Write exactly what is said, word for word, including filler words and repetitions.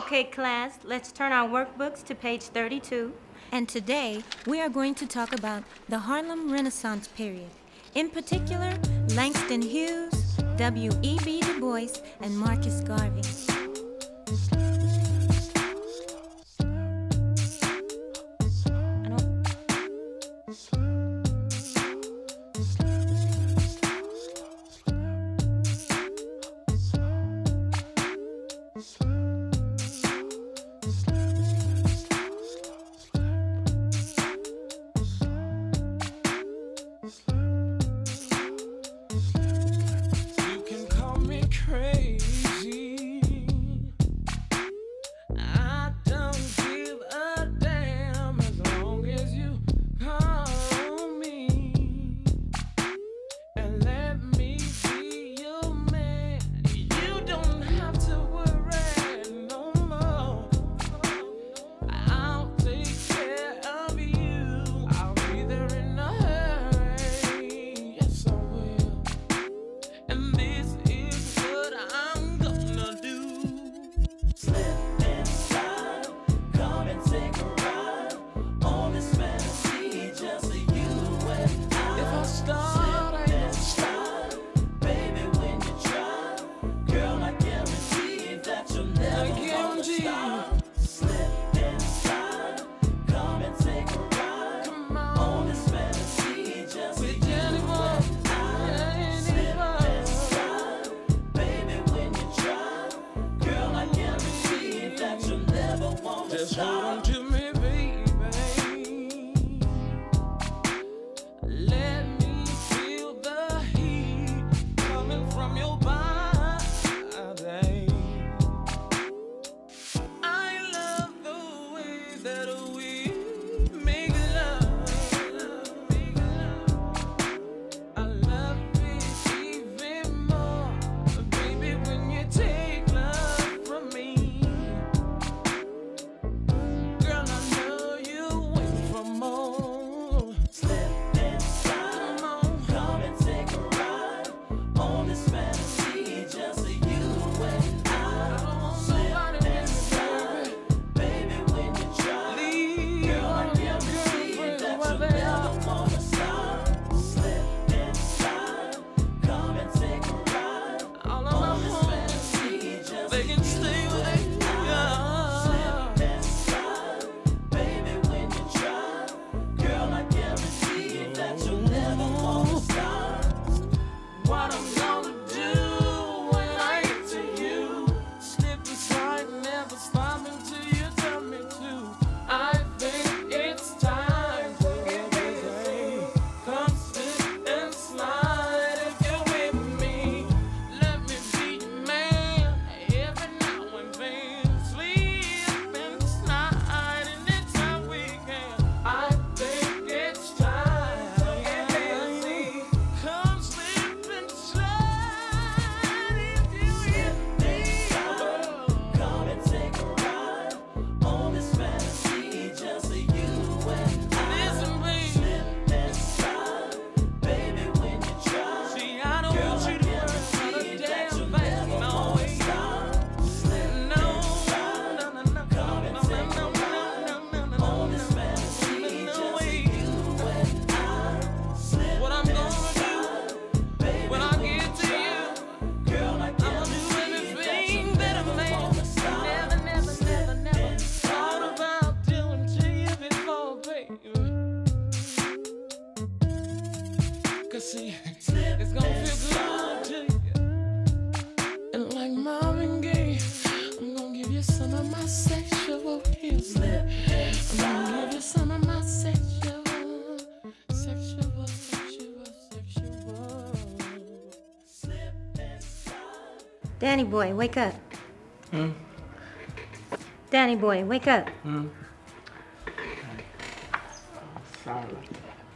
Okay, class, let's turn our workbooks to page thirty-two. And today, we are going to talk about the Harlem Renaissance period. In particular, Langston Hughes, W E B Du Bois, and Marcus Garvey. Crazy, I don't give a damn as long as you call me and let me be your man. You don't have to worry no more. I'll take care of you. I'll be there in a hurry. Yes, I will. And this is what I'm gonna do. Slip inside, come and take a ride on this fantasy, just you and I. If I start, I ain't Slip inside, baby, when you try, girl, I guarantee that you'll never wanna stop. Slip inside, come and take a ride come on, on this fantasy, just with you anyone, and I. Slip anyone. inside, baby, when you try, girl, I guarantee that you'll never wanna Just hold on stop. to me, baby. Let me feel the heat coming from your body. I love the way that we make love. I love it even more, baby, when you take love from me. Girl, I know you wait for more. Slip inside, Come on, come and take a ride on this fantasy, just you and I I. don't want Slip nobody inside, baby, when you try, leave girl, I all your guarantee girlfriends that while you'll they never are. wanna stop. Slip inside, come and take a ride All of on my this homies, fantasy, just they can stay you with and I. I. Slip inside, baby, when you try, girl, I guarantee that you'll never wanna stop. What I'm gonna do when I get to you, slip inside, never stop until you tell me to. I think it's time to get busy. Come slip and slide if you're with me. Let me be your man every now and then. Slip and slide anytime we can. I think it's time to get busy. Come slip and slide if you're with me. Come and take a ride on this fantasy, just you and I. Listen, baby. Slip inside, baby, when you try, See, I don't girl, want I you to worry about guarantee a that damn you'll thing. never No wanna way. stop. Slip No, inside, no, no, no, come and no, take no, a no, ride no, no, no, on no, this no. fantasy, No just way. you and I. Slip What I'm gonna inside, baby, When I when get to try, you, girl, I I'ma do guarantee that anything you'll that a never man wanna stop. never, never, never, never thought about doing to you before, baby. 'Cause see, it's gonna feel good to you. And like Marvin Gaye, I'm gonna give you some of my sexual healing. I'm gonna give you some of my sexual, sexual, sexual, sexual. Slip inside. Danny boy, wake up. Hmm? Danny boy, wake up. Hmm? Sorry.